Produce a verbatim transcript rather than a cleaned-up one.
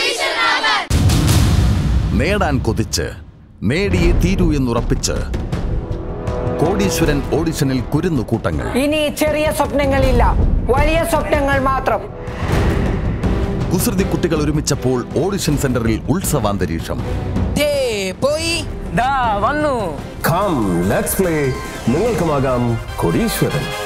നേടാൻ കൊതിച്ച് നേടിയേ തീരൂ എന്നുറപ്പിച്ച് കോടീശ്വരൻ ഓഡിഷനിൽ കുരുന്നു കൂട്ടങ്ങൾ. ഇനി ചെറിയ സ്വപ്നങ്ങളില്ല, വലിയ സ്വപ്നങ്ങൾ മാത്രം. കുസൃതി കുട്ടികൾ ഒരുമിച്ചപ്പോൾ ഓഡിഷൻ സെന്ററിൽ ഉത്സവാന്തരീക്ഷം. വന്നു. Come, let's play. നിങ്ങൾക്കുമാകാം കോടീശ്വരൻ.